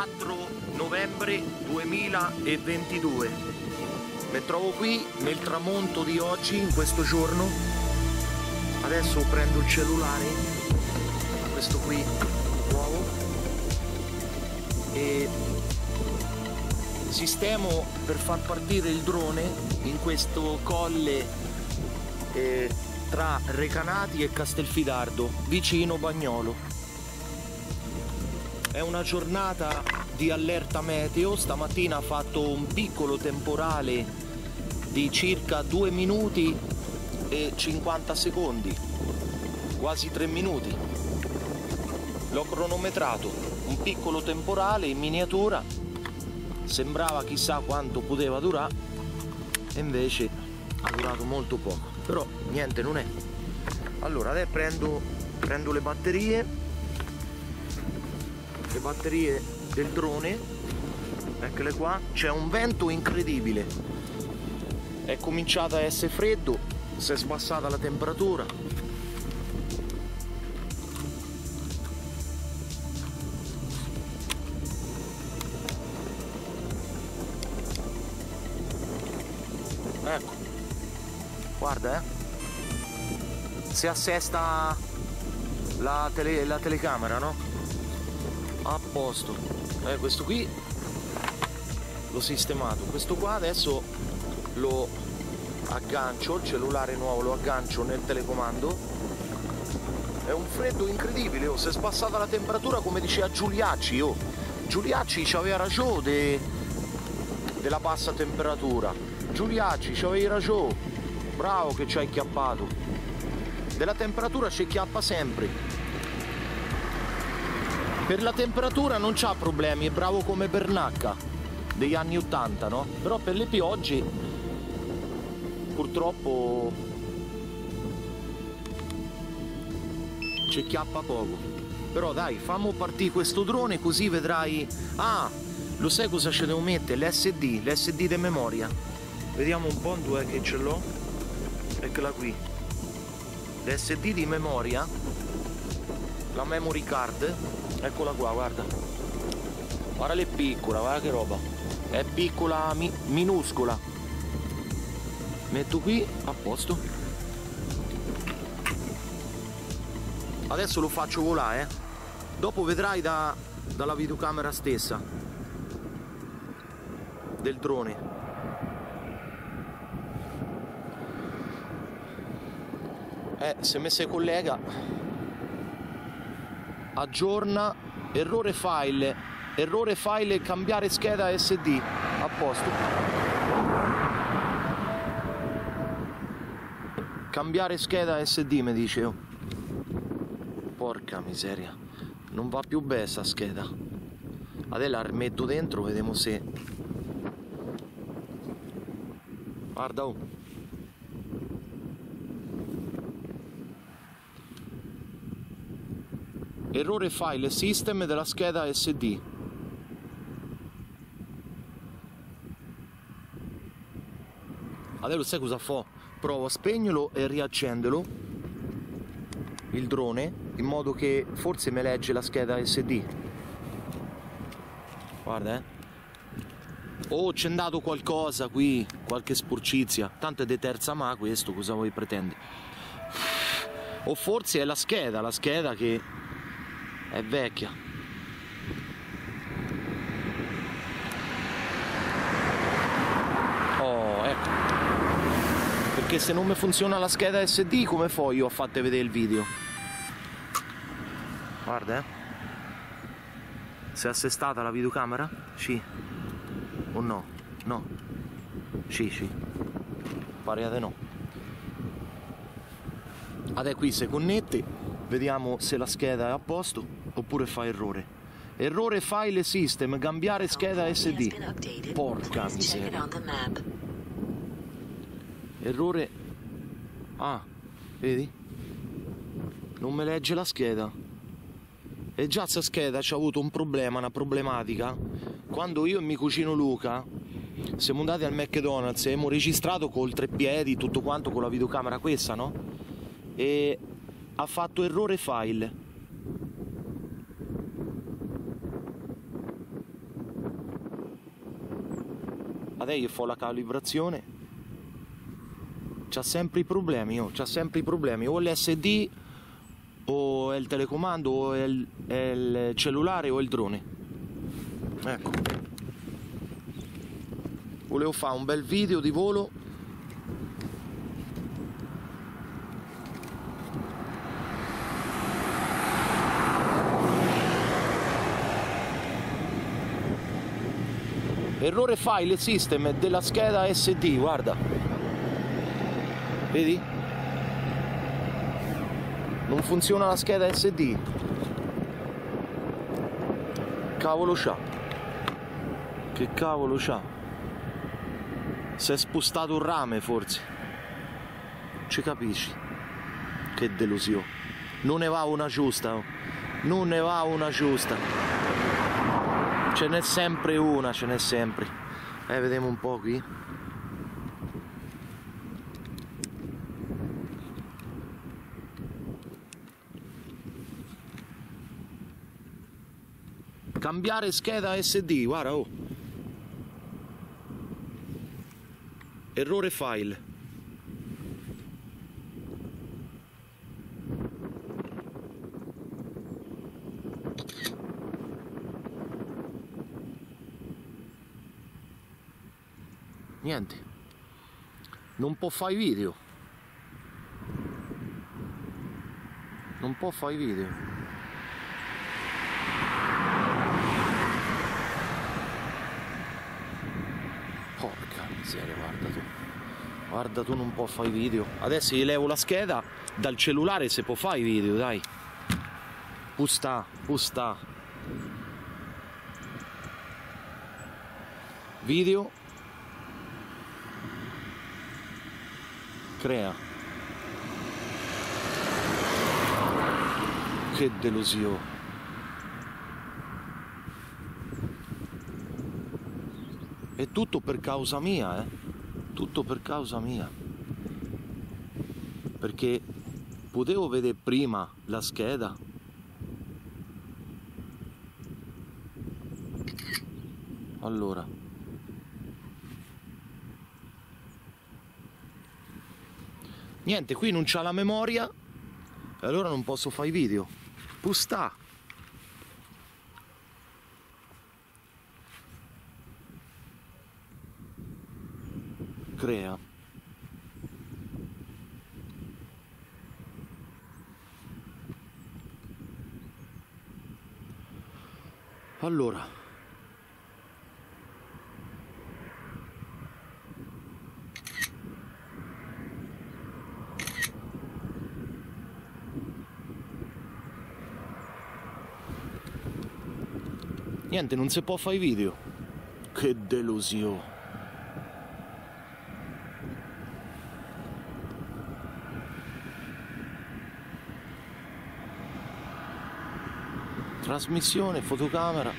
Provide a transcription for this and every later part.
4 novembre 2022. Mi trovo qui nel tramonto di oggi, in questo giorno. Adesso prendo il cellulare, questo qui nuovo, e sistemo per far partire il drone in questo colle tra Recanati e Castelfidardo, vicino Bagnolo. È una giornata di allerta meteo. Stamattina ha fatto un piccolo temporale di circa 2 minuti e 50 secondi, quasi 3 minuti. L'ho cronometrato, un piccolo temporale in miniatura, sembrava chissà quanto poteva durare e invece ha durato molto poco, però niente, non è. Allora adesso prendo le batterie del drone, eccole qua. C'è un vento incredibile, è cominciato a essere freddo, si è sbassata la temperatura. Ecco, guarda, si assesta la telecamera, no? A posto. Questo qui l'ho sistemato, questo qua adesso lo aggancio, il cellulare nuovo lo aggancio nel telecomando. È un freddo incredibile, si è sbassata la temperatura, come diceva Giuliacci. Giuliacci c'aveva ragione della bassa temperatura. Giuliacci c'avevi ragione, bravo che ci hai chiappato. Della temperatura ci chiappa sempre. Per la temperatura non c'ha problemi, è bravo come Bernacca degli anni 80, no? Però per le piogge purtroppo ci chiappa poco. Però dai, fammo partire questo drone così vedrai. Ah, lo sai cosa ci devo mettere? L'SD di memoria. Vediamo un po' dove è che ce l'ho. Eccola qui. L'SD di memoria, la memory card. Eccola qua, guarda. Guarda, è piccola, guarda che roba. È piccola, minuscola. Metto qui, a posto. Adesso lo faccio volare, Dopo vedrai dalla videocamera stessa del drone. Se mi si collega, aggiorna, errore file cambiare scheda SD, a posto. Cambiare scheda SD mi dice. Porca miseria, non va più bene sta scheda. Adesso la rimetto dentro, vediamo se. Guarda, errore file system della scheda SD. Adesso sai cosa fa? Provo a spegnerlo e riaccendelo, il drone, in modo che forse mi legge la scheda SD. Guarda, Oh, c'è andato qualcosa qui, qualche sporcizia. Tanto è di terza ma questo, cosa vuoi pretendere? O forse è la scheda che è vecchia. Oh, ecco. Perché se non mi funziona la scheda SD, come fo io a farti vedere il video? Guarda, Si è assestata la videocamera? Sì. O no? No. Sì. Pare di no. Adesso qui si connette, vediamo se la scheda è a posto oppure fa errore. Errore file system, cambiare scheda SD. Porca miseria. Errore. Ah, vedi? Non mi legge la scheda. E già sta scheda c'ha avuto un problema, una problematica. Quando io e mio cugino Luca siamo andati al McDonald's e abbiamo registrato col treppiedi, tutto quanto con la videocamera questa, no? E ha fatto errore file. te gli fa la calibrazione, c'ha sempre i problemi, c'ha sempre i problemi, o l'SD o è il telecomando o è il cellulare o il drone. Ecco, volevo fare un bel video di volo. Errore file system della scheda SD, guarda, vedi? Non funziona la scheda SD. Cavolo c'ha? Che cavolo c'ha? Si è spostato un rame forse. Ci capisci? Che delusione. Non ne va una giusta, non ne va una giusta. Ce n'è sempre una, ce n'è sempre. Vediamo un po' qui. Cambiare scheda SD, guarda, oh. Errore file. Niente, non può fare i video, non può fare i video. Porca miseria, guarda tu non può fare i video. Adesso gli levo la scheda, dal cellulare se può fare i video, dai. Pusta. Video. Crea. Che delusione. È tutto per causa mia, tutto per causa mia. Perché potevo vedere prima la scheda. Allora. Niente, qui non c'ha la memoria e allora non posso fare i video. Pusta. Crea. Allora. Niente, non si può fare i video. Che delusione. Trasmissione, fotocamera.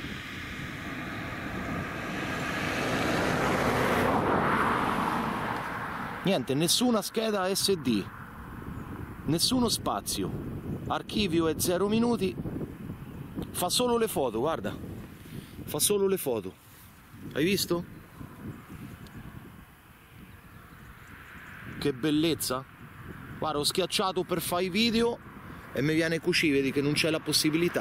Niente, nessuna scheda SD. Nessuno spazio. Archivio è 0 minuti. Fa solo le foto, guarda. Fa solo le foto. Hai visto? Che bellezza. Guarda, ho schiacciato per fare i video e mi viene così, vedi che non c'è la possibilità.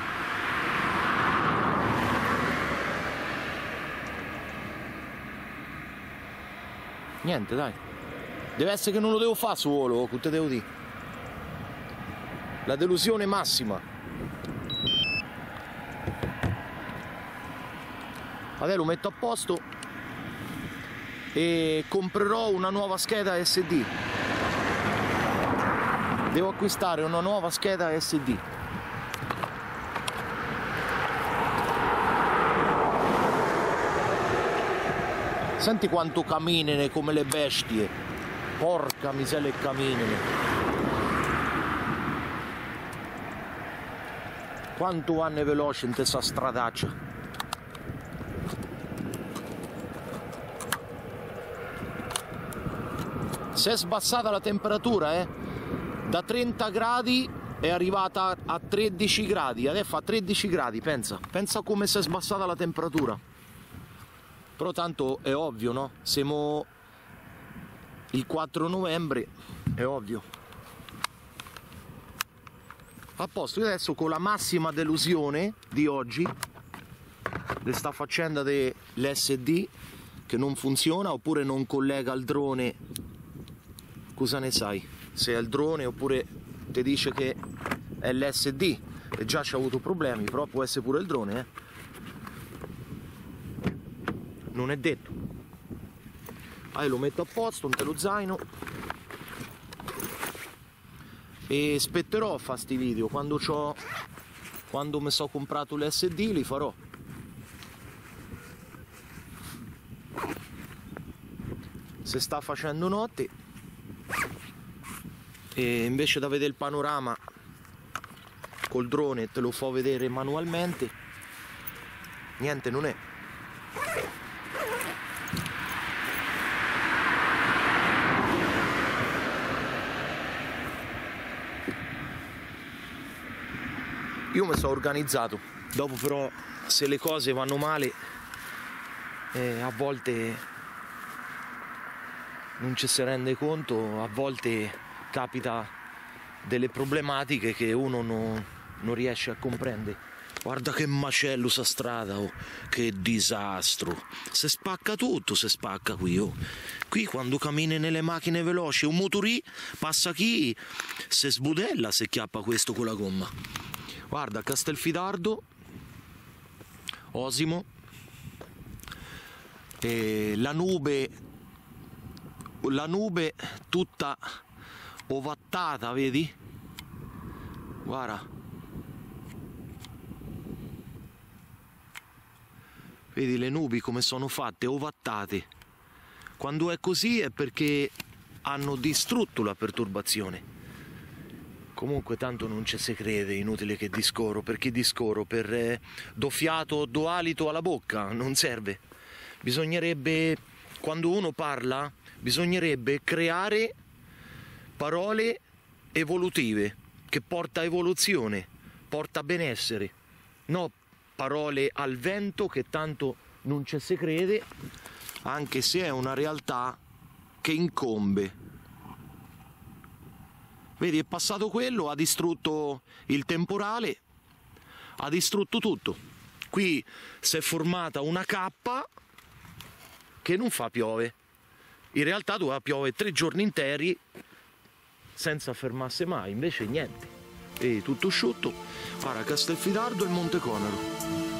Niente, dai. Deve essere che non lo devo fare su volo, che te devo dire. La delusione massima. Adesso lo metto a posto e comprerò una nuova scheda SD. Devo acquistare una nuova scheda SD. Senti quanto camminano come le bestie. Porca miseria, camminano. Quanto vanno veloci in questa stradaccia. Si è sbassata la temperatura, da 30 gradi è arrivata a 13 gradi, adesso fa 13 gradi, pensa come si è sbassata la temperatura. Però tanto è ovvio, no? Siamo il 4 novembre, è ovvio. A posto, io adesso con la massima delusione di oggi, di sta faccenda dell'SD che non funziona oppure non collega al drone, cosa ne sai? Se è il drone oppure ti dice che è l'SD e già c'ha avuto problemi, però può essere pure il drone, non è detto. Io lo metto a posto nello zaino e spetterò a fare sti video quando mi sono comprato l'SD, li farò. Se sta facendo notte e invece da vedere il panorama col drone te lo fa vedere manualmente, niente non è. Io mi sono organizzato, dopo però se le cose vanno male a volte non ci si rende conto, a volte capita delle problematiche che uno non riesce a comprendere. Guarda che macello sta strada, oh, che disastro, si spacca tutto, si spacca qui, oh. Qui quando cammini nelle macchine veloci un motorì passa chi si sbudella se chiappa questo con la gomma. Guarda, Castelfidardo, Osimo, e la nube tutta ovattata, vedi? Guarda, vedi le nubi come sono fatte, ovattate. Quando è così è perché hanno distrutto la perturbazione. Comunque tanto non ci si crede, inutile che discorro, perché discorro per do fiato, do alito alla bocca, non serve. Bisognerebbe, quando uno parla, bisognerebbe creare parole evolutive, che porta evoluzione, porta benessere, no parole al vento che tanto non ci si crede, anche se è una realtà che incombe. Vedi, è passato quello, ha distrutto il temporale, ha distrutto tutto. Qui si è formata una cappa che non fa piove. In realtà doveva piovere 3 giorni interi senza fermarsi mai, invece niente. Vedi, tutto asciutto. Guarda, Castelfidardo e Monte Conero.